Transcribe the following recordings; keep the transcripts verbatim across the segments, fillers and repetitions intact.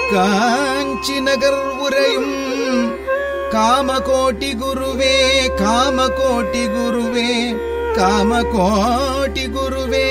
காஞ்சி நகர் உரையும் காமகோட்டி குருவே காமகோட்டி குருவே காமகோட்டி குருவே.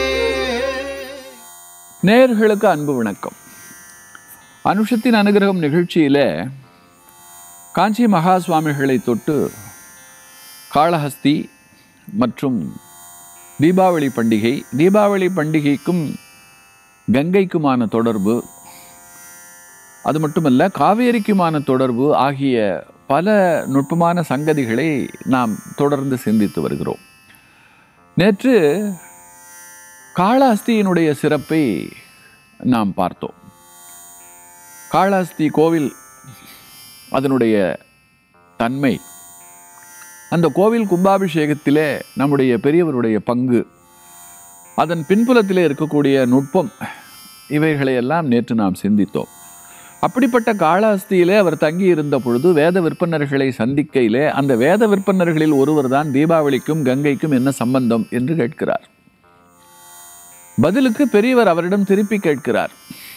நேயர்களுக்கு அன்பு வணக்கம். அனுஷத்தின் அனுகிரகம் நிகழ்ச்சியில் காஞ்சி மகா சுவாமிகளை தொட்டு காளஹஸ்தி மற்றும் தீபாவளி பண்டிகை, தீபாவளி பண்டிகைக்கும் கங்கைக்குமான தொடர்பு, அது மட்டுமல்ல காவேரிக்குமான தொடர்பு ஆகிய பல நுட்பமான சங்கதிகளை நாம் தொடர்ந்து சிந்தித்து வருகிறோம். நேற்று காளஹஸ்தியினுடைய சிறப்பை நாம் பார்த்தோம். காளஹஸ்தி கோவில், அதனுடைய தன்மை, அந்த கோவில் கும்பாபிஷேகத்திலே நம்முடைய பெரியவருடைய பங்கு, அதன் பின்புலத்திலே இருக்கக்கூடிய நுட்பம், இவைகளையெல்லாம் நேற்று நாம் சிந்தித்தோம். அப்படிப்பட்ட காளஹஸ்தியிலே அவர் தங்கி இருந்த பொழுது வேத விற்பனர்களை சந்திக்கையிலே அந்த வேத விற்பனர்களில் ஒருவர் தான் தீபாவளிக்கும் கங்கைக்கும் என்ன சம்பந்தம் என்று கேட்கிறார். பதிலுக்கு பெரியவர் அவரிடம் திருப்பி கேட்கிறார்,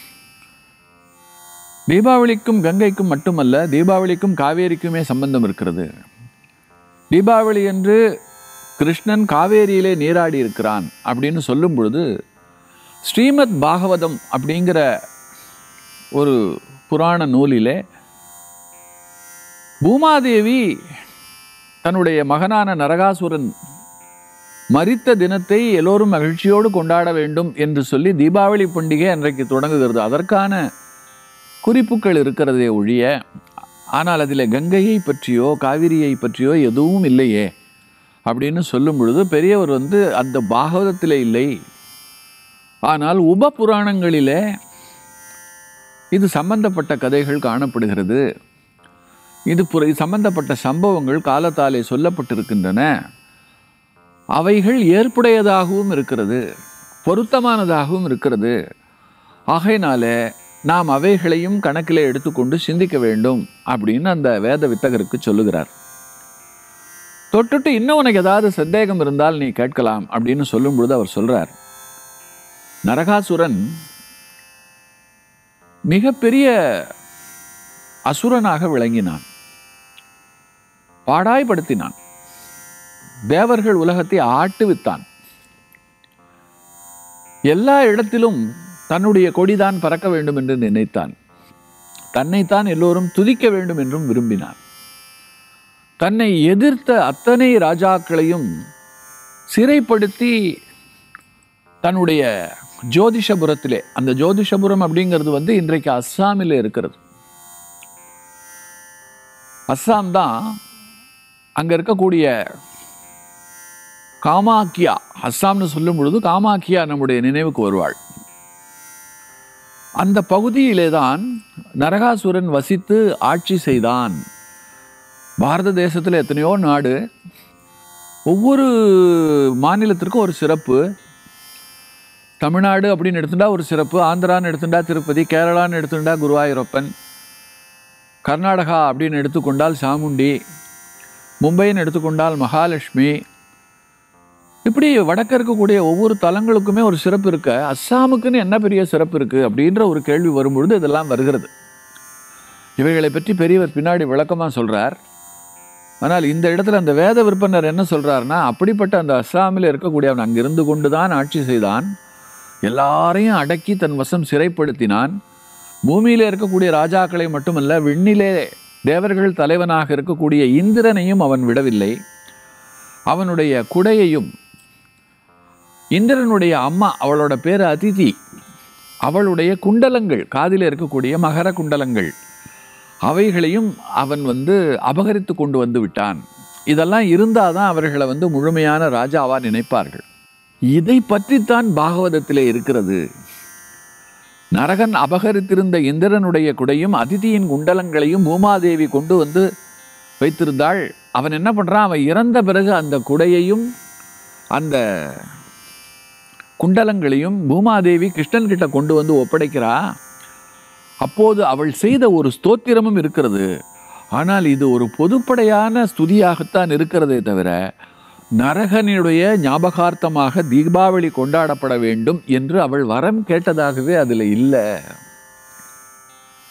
தீபாவளிக்கும் கங்கைக்கும் மட்டுமல்ல, தீபாவளிக்கும் காவேரிக்குமே சம்பந்தம் இருக்கிறது. தீபாவளி என்று கிருஷ்ணன் காவேரியிலே நீராடி இருக்கிறான் அப்படின்னு சொல்லும் பொழுது ஸ்ரீமத் பாகவதம் அப்படிங்கிற ஒரு புராண நூலிலே பூமாதேவி தன்னுடைய மகனான நரகாசுரன் மரித்த தினத்தை எல்லோரும் மகிழ்ச்சியோடு கொண்டாட வேண்டும் என்று சொல்லி தீபாவளி பண்டிகை அன்றைக்கு தொடங்குகிறது. அதற்கான குறிப்புகள் இருக்கிறதே ஒழிய, ஆனால் அதில் கங்கையை பற்றியோ காவிரியை பற்றியோ எதுவும் இல்லையே அப்படின்னு சொல்லும் பொழுது பெரியவர் வந்து அந்த பாகவதத்தில் இல்லை, ஆனால் உப புராணங்களிலே இது சம்பந்தப்பட்ட கதைகள் காணப்படுகிறது, இது புற சம்பந்தப்பட்ட சம்பவங்கள் காலத்தாலே சொல்லப்பட்டிருக்கின்றன, அவைகள் ஏற்புடையதாகவும் இருக்கிறது, பொருத்தமானதாகவும் இருக்கிறது, ஆகையினால நாம் அவைகளையும் கணக்கில் எடுத்துக்கொண்டு சிந்திக்க வேண்டும் அப்படின்னு அந்த வேத வித்தகருக்கு சொல்லுகிறார். தொட்டுட்டு இன்னும் உனக்கு ஏதாவது சந்தேகம் இருந்தால் நீ கேட்கலாம் அப்படின்னு சொல்லும் பொழுது அவர் சொல்றார், நரகாசுரன் மிகப்பெரிய அசுரனாக விளங்கினான், பாடாய்படுத்தினான், தேவர்கள் உலகத்தை ஆட்டுவித்தான், எல்லா இடத்திலும் தன்னுடைய கொடிதான் பறக்க வேண்டும் என்று நினைத்தான், தன்னைத்தான் எல்லோரும் துதிக்க வேண்டும் என்றும் விரும்பினான், தன்னை எதிர்த்த அத்தனை ராஜாக்களையும் சிறைப்படுத்தி தன்னுடைய ஜோதிஷபுரத்திலே, அந்த ஜோதிஷபுரம் அப்படிங்கிறது வந்து இன்றைக்கு அஸ்ஸாமில் இருக்கிறது. அஸ்ஸாம் தான் அங்கே இருக்கக்கூடிய காமாக்கியா, அஸ்ஸாம்னு சொல்லும் பொழுது காமாக்கியா நம்முடைய நினைவுக்கு வருவாள். அந்த பகுதியிலே தான் நரகாசுரன் வசித்து ஆட்சி செய்தான். பாரத தேசத்தில் எத்தனையோ நாடு, ஒவ்வொரு மாநிலத்திற்கும் ஒரு சிறப்பு. தமிழ்நாடு அப்படின்னு எடுத்துட்டா ஒரு சிறப்பு, ஆந்திரான்னு எடுத்துட்டா திருப்பதி, கேரளான்னு எடுத்துட்டா குருவாயூரப்பன், கர்நாடகா அப்படின்னு எடுத்துக்கொண்டால் சாமுண்டி, மும்பைன்னு எடுத்துக்கொண்டால் மகாலட்சுமி, இப்படி வடக்க இருக்கக்கூடிய ஒவ்வொரு தலங்களுக்குமே ஒரு சிறப்பு இருக்க, அஸ்ஸாமுக்குன்னு என்ன பெரிய சிறப்பு இருக்குது அப்படின்ற ஒரு கேள்வி வரும்பொழுது இதெல்லாம் வருகிறது. இவைகளை பற்றி பெரியவர் பின்னாடி விளக்கமாக சொல்கிறார். ஆனால் இந்த இடத்துல அந்த வேத விற்பனர் என்ன சொல்கிறாருன்னா, அப்படிப்பட்ட அந்த அஸ்ஸாமில் இருக்கக்கூடியவன் அங்கிருந்து கொண்டு தான் ஆட்சி செய்தான், எல்லாரையும் அடக்கி தன் வசம் சிறைப்படுத்தினான், பூமியிலே இருக்கக்கூடிய ராஜாக்களை மட்டுமல்ல விண்ணிலே தேவர்கள் தலைவனாக இருக்கக்கூடிய இந்திரனையும் அவன் விடவில்லை, அவனுடைய குடையையும், இந்திரனுடைய அம்மா அவளோட பேர் அதிதி, அவளுடைய குண்டலங்கள், காதில் இருக்கக்கூடிய மகர குண்டலங்கள், அவைகளையும் அவன் வந்து அபகரித்து கொண்டு வந்து விட்டான். இதெல்லாம் இருந்தால் தான் அவர்களை வந்து முழுமையான ராஜாவா நினைப்பார்கள். இதை பற்றித்தான் பாகவதத்திலே இருக்கிறது. நரகன் அபகரித்திருந்த இந்திரனுடைய குடையும் அதிதியின் குண்டலங்களையும் பூமாதேவி கொண்டு வந்து வைத்திருந்தாள். அவன் என்ன பண்ணுறான், அவன் இறந்த பிறகு அந்த குடையையும் அந்த குண்டலங்களையும் பூமாதேவி கிருஷ்ணன் கிட்ட கொண்டு வந்து ஒப்படைக்கிறா. அப்போது அவள் செய்த ஒரு ஸ்தோத்திரமும் இருக்கிறது. ஆனால் இது ஒரு பொதுப்படையான ஸ்துதியாகத்தான் இருக்கிறதே தவிர நரகனுடைய ஞாபகார்த்தமாக தீபாவளி கொண்டாடப்பட வேண்டும் என்று அவள் வரம் கேட்டதாகவே அதில் இல்லை.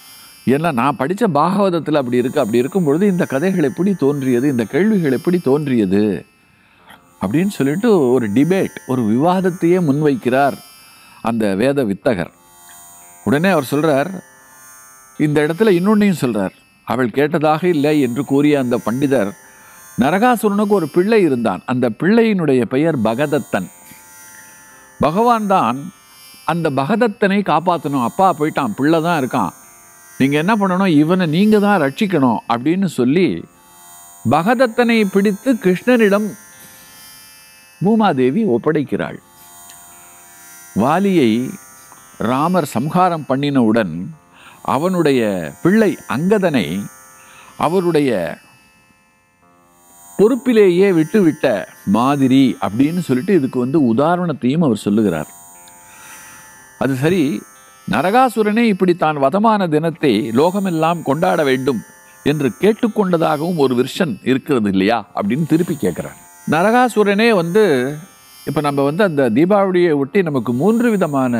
ஏன்னா நான் படித்த பாகவதத்தில் அப்படி இருக்குது. அப்படி இருக்கும் பொழுது இந்த கதைகள் எப்படி தோன்றியது, இந்த கேள்விகள் எப்படி தோன்றியது அப்படின்னு சொல்லிட்டு ஒரு டிபேட், ஒரு விவாதத்தையே முன்வைக்கிறார் அந்த வேத வித்தகர். உடனே அவர் சொல்கிறார், இந்த இடத்துல இன்னொன்னையும் சொல்கிறார். அவள் கேட்டதாக இல்லை என்று கூறிய அந்த பண்டிதர், நரகாசுரனுக்கு ஒரு பிள்ளை இருந்தான். அந்த பிள்ளையினுடைய பெயர் பகதத்தன். பகவான் தான் அந்த பகதத்தனை காப்பாற்றணும். அப்பா போயிட்டான், பிள்ளை தான் இருக்கான், நீங்கள் என்ன பண்ணணும், இவனை நீங்கள் தான் ரட்சிக்கணும் அப்படின்னு சொல்லி பகதத்தனை பிடித்து கிருஷ்ணனிடம் பூமாதேவி ஒப்படைக்கிறாள். வாலியை ராமர் சம்ஹாரம் பண்ணினவுடன் அவனுடைய பிள்ளை அங்கதனை அவருடைய பொறுப்பிலேயே விட்டுவிட்ட மாதிரி அப்படின்னு சொல்லிட்டு இதுக்கு வந்து உதாரணத்தையும் அவர் சொல்லுகிறார். அது சரி, நரகாசுரனே இப்படி தான் வதமான தினத்தை லோகமெல்லாம் கொண்டாட வேண்டும் என்று கேட்டுக்கொண்டதாகவும் ஒரு வெர்ஷன் இருக்கிறது இல்லையா அப்படின்னு திருப்பி கேட்குறார். நரகாசுரனே வந்து இப்போ நம்ம வந்து அந்த தீபாவளியை ஒட்டி நமக்கு மூன்று விதமான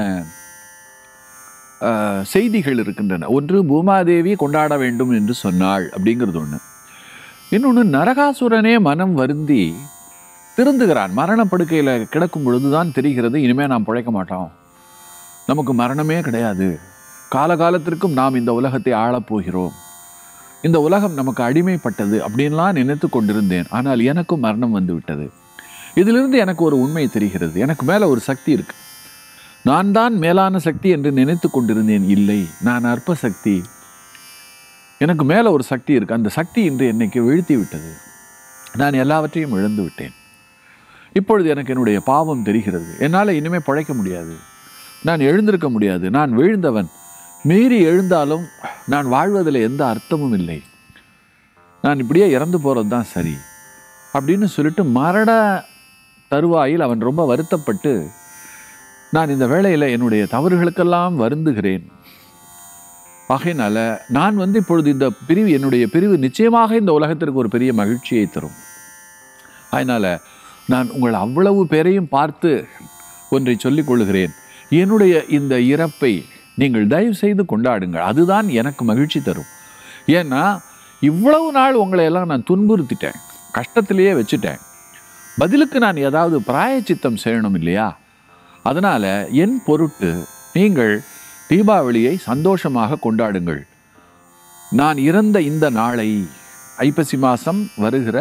செய்திகள் இருக்கின்றன. ஒன்று, பூமாதேவி கொண்டாட வேண்டும் என்று சொன்னாள் அப்படிங்கிறது ஒன்று. இன்னொன்று, நரகாசுரனே மனம் வருந்தி திருந்துகிறான். மரணப்படுக்கையில் கிடக்கும் பொழுதுதான் தெரிகிறது, இனிமேல் நாம் பிழைக்க மாட்டோம், நமக்கு மரணமே கிடையாது, காலகாலத்திற்கும் நாம் இந்த உலகத்தை ஆளப்போகிறோம், இந்த உலகம் நமக்கு அடிமைப்பட்டது அப்படின்லாம் நினைத்து கொண்டிருந்தேன். ஆனால் எனக்கும் மரணம் வந்து விட்டது. இதிலிருந்து எனக்கு ஒரு உண்மை தெரிகிறது, எனக்கு மேலே ஒரு சக்தி இருக்கு. நான் தான் மேலான சக்தி என்று நினைத்து கொண்டிருந்தேன். இல்லை, நான் அற்ப சக்தி. எனக்கு மேலே ஒரு சக்தி இருக்கு. அந்த சக்தி இன்று என்னைக்கு வீழ்த்தி விட்டது. நான் எல்லாவற்றையும் இழந்து விட்டேன். இப்பொழுது எனக்கு என்னுடைய பாவம் தெரிகிறது. என்னால் இனிமேல் பிழைக்க முடியாது, நான் எழுந்திருக்க முடியாது, நான் வீழ்ந்தவன். மீறி எழுந்தாலும் நான் வாழ்வதில் எந்த அர்த்தமும் இல்லை, நான் இப்படியே இறந்து போகிறது தான் சரி அப்படின்னு சொல்லிட்டு மரண தருவாயில் அவன் ரொம்ப வருத்தப்பட்டு, நான் இந்த வேளையில் என்னுடைய தவறுகளுக்கெல்லாம் வருந்துகிறேன், ஆகையினால நான் வந்து இப்பொழுது இந்த பிரிவு, என்னுடைய பிரிவு நிச்சயமாக இந்த உலகத்திற்கு ஒரு பெரிய மகிழ்ச்சியை தரும். அதனால் நான் உங்கள் அவ்வளவு பேரையும் பார்த்து ஒன்றை சொல்லிக் கொள்ளுகிறேன், என்னுடைய இந்த இறப்பை நீங்கள் தயவு செய்து கொண்டாடுங்கள், அதுதான் எனக்கு மகிழ்ச்சி தரும். ஏன்னா இவ்வளவு நாள் உங்களை எல்லாம் நான் துன்புறுத்திட்டேன், கஷ்டத்திலேயே வச்சுட்டேன், பதிலுக்கு நான் ஏதாவது பிராயச்சித்தம் செய்யணும் இல்லையா? அதனால் என் பொருட்டு நீங்கள் தீபாவளியை சந்தோஷமாக கொண்டாடுங்கள். நான் இறந்த இந்த நாளை, ஐப்பசி மாதம் வருகிற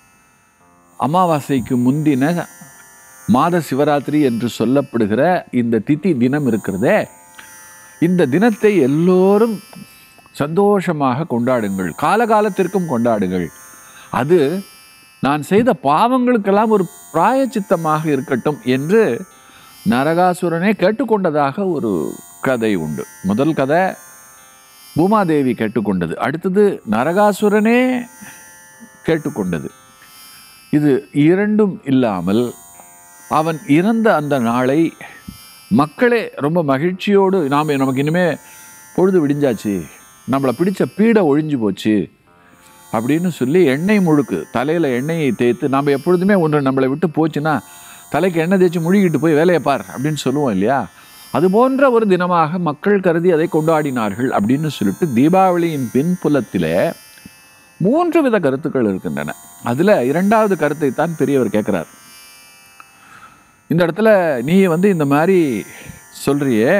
அமாவாசைக்கு முந்தின மாத சிவராத்திரி என்று சொல்லப்படுகிற இந்த திதி தினம் இருக்கிறதே, இந்த தினத்தை எல்லோரும் சந்தோஷமாக கொண்டாடுங்கள், காலகாலத்திற்கும் கொண்டாடுங்கள். அது நான் செய்த பாவங்களுக்கெல்லாம் ஒரு பிராயச்சித்தமாக இருக்கட்டும் என்று நரகாசுரனே கேட்டுக்கொண்டதாக ஒரு கதை உண்டு. முதல் கதை பூமாதேவி கேட்டுக்கொண்டது, அடுத்தது நரகாசுரனே கேட்டுக்கொண்டது. இது இரண்டும் இல்லாமல் அவன் இறந்த அந்த நாளை மக்களே ரொம்ப மகிழ்ச்சியோடு, நாம் நமக்கு இனிமேல் பொழுது விடிஞ்சாச்சு, நம்மளை பிடிச்ச பீடை ஒழிஞ்சு போச்சு அப்படின்னு சொல்லி எண்ணெய் முழுக்கு தலையில் எண்ணெயை தேய்த்து, நாம் எப்பொழுதுமே ஒன்று நம்மளை விட்டு போச்சுன்னா தலைக்கு எண்ணெய் தேய்ச்சி முழுகிட்டு போய் வேலையை பார் அப்படின்னு சொல்லுவோம் இல்லையா? அது போன்ற ஒரு தினமாக மக்கள் கருதி அதை கொண்டாடினார்கள் அப்படின்னு சொல்லிட்டு தீபாவளியின் பின்புலத்தில் மூன்று வித கருத்துக்கள் இருக்கின்றன. அதில் இரண்டாவது கருத்தை தான் பெரியவர் கேட்குறார். இந்த இடத்துல நீ வந்து இந்த மாதிரி சொல்கிறியே,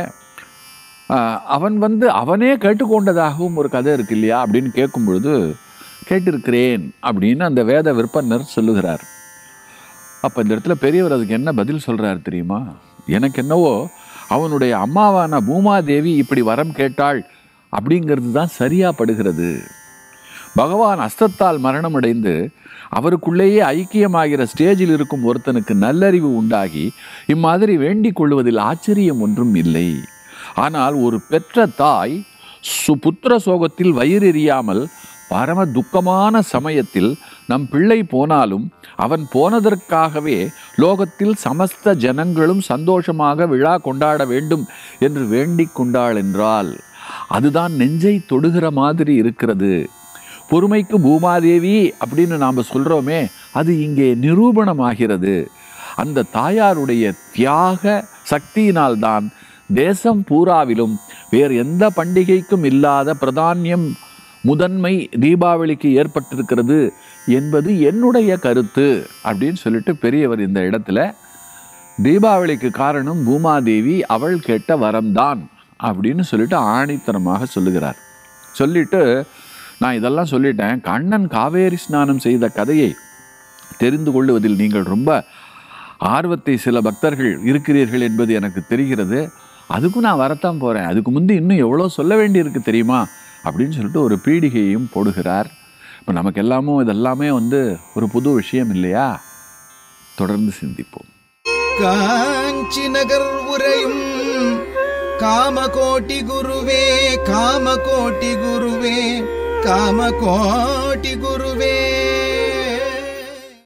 அவன் வந்து அவனே கேட்டுக்கொண்டதாகவும் ஒரு கதை இருக்கு இல்லையா அப்படின்னு கேட்கும் பொழுது, கேட்டிருக்கிறேன் அப்படின்னு அந்த வேத விற்பனர் சொல்லுகிறார். அப்போ இந்த இடத்துல பெரியவர் அதுக்கு என்ன பதில் சொல்கிறார் தெரியுமா? எனக்கு என்னவோ அவனுடைய அம்மாவான பூமாதேவி இப்படி வரம் கேட்டாள் அப்படிங்கிறது தான் சரியாக படுகிறது. பகவான் அஸ்தத்தால் மரணமடைந்து அவருக்குள்ளேயே ஐக்கியமாகிற ஸ்டேஜில் இருக்கும் ஒருத்தனுக்கு நல்லறிவு உண்டாகி இம்மாதிரி வேண்டிக் கொள்வதில் ஆச்சரியம் ஒன்றும் இல்லை. ஆனால் ஒரு பெற்ற தாய் சுபுத்திர சோகத்தில் வயிறெறியாமல் பரம துக்கமான சமயத்தில் நம் பிள்ளை போனாலும் அவன் போனதற்காகவே லோகத்தில் சமஸ்த ஜனங்களும் சந்தோஷமாக விழா கொண்டாட வேண்டும் என்று வேண்டிக் கொண்டாள் என்றால் அதுதான் நெஞ்சை தொடுகிற மாதிரி இருக்கிறது. பொறுமைக்கு பூமாதேவி அப்படின்னு நாம் சொல்கிறோமே, அது இங்கே நிரூபணமாகிறது. அந்த தாயாருடைய தியாக சக்தியினால்தான் தேசம் பூராவிலும் வேறு எந்த பண்டிகைக்கும் இல்லாத பிரதானியம் முதன்மை தீபாவளிக்கு ஏற்பட்டிருக்கிறது என்பது என்னுடைய கருத்து அப்படின்னு சொல்லிட்டு பெரியவர் இந்த இடத்துல தீபாவளிக்கு காரணம் பூமாதேவி அவள் கேட்ட வரம்தான் அப்படின்னு சொல்லிட்டு ஆணித்தனமாக சொல்லுகிறார். சொல்லிட்டு நான் இதெல்லாம் சொல்லிட்டேன், கண்ணன் காவேரி ஸ்நானம் செய்த கதையை தெரிந்து கொள்வதில் நீங்கள் ரொம்ப ஆர்வத்தை சில பக்தர்கள் இருக்கிறீர்கள் என்பது எனக்கு தெரிகிறது. அதுக்கும் நான் வரத்தான் போகிறேன். அதுக்கு முந்தி இன்னும் எவ்வளோ சொல்ல வேண்டியிருக்கு தெரியுமா அப்படின்னு சொல்லிட்டு ஒரு பீடிகையும் போடுகிறார். இப்போ நமக்கு எல்லாமும் இதெல்லாமே வந்து ஒரு புது விஷயம் இல்லையா? தொடர்ந்து சிந்திப்போம். காஞ்சி நகர் உரையும் காமகோட்டி குருவே, காமகோட்டி குருவே, காமகோட்டி குருவே.